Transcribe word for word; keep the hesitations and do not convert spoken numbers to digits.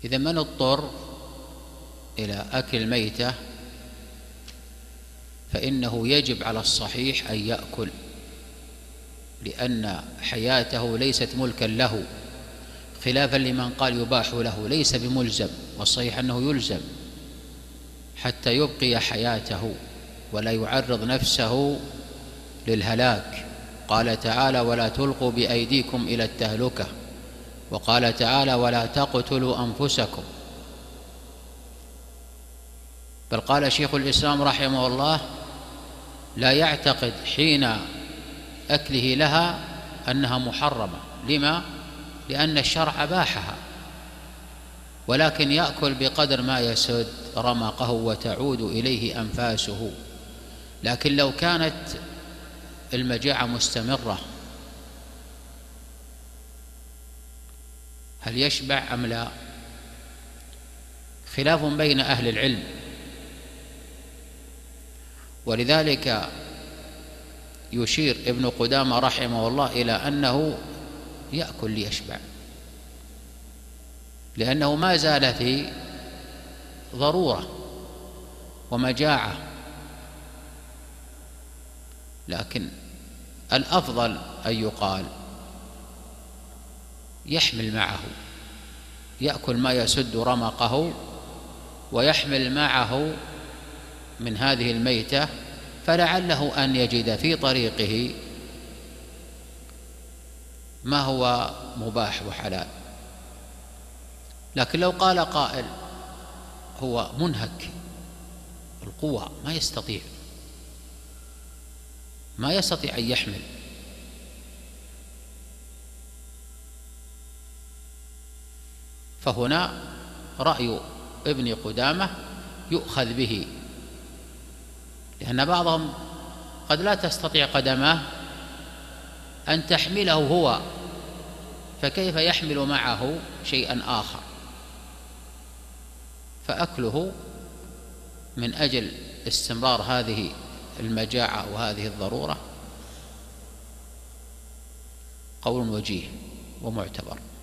إذا من اضطر إلى أكل الميتة فإنه يجب على الصحيح أن يأكل، لأن حياته ليست ملكا له، خلافا لمن قال يباح له، ليس بملزم، والصحيح أنه يلزم حتى يبقي حياته ولا يعرض نفسه للهلاك. قال تعالى: ولا تلقوا بأيديكم إلى التهلكة، وقال تعالى: ولا تقتلوا أنفسكم. بل قال شيخ الإسلام رحمه الله: لا يعتقد حين أكله لها أنها محرمة. لما؟ لأن الشرع باحها، ولكن يأكل بقدر ما يسد رمقه وتعود إليه أنفاسه. لكن لو كانت المجاعة مستمرة هل يشبع أم لا؟ خلاف بين أهل العلم، ولذلك يشير ابن قدامة رحمه الله إلى أنه يأكل ليشبع، لأنه ما زال في ضرورة ومجاعة. لكن الأفضل أن يقال يحمل معه، يأكل ما يسد رمقه ويحمل معه من هذه الميتة، فلعله أن يجد في طريقه ما هو مباح وحلال. لكن لو قال قائل هو منهك القوى، ما يستطيع ما يستطيع أن يحمل، فهنا رأي ابن قدامة يؤخذ به، لأن بعضهم قد لا تستطيع قدماه أن تحمله هو، فكيف يحمل معه شيئا آخر؟ فأكله من أجل استمرار هذه المجاعة وهذه الضرورة قول وجيه ومعتبر.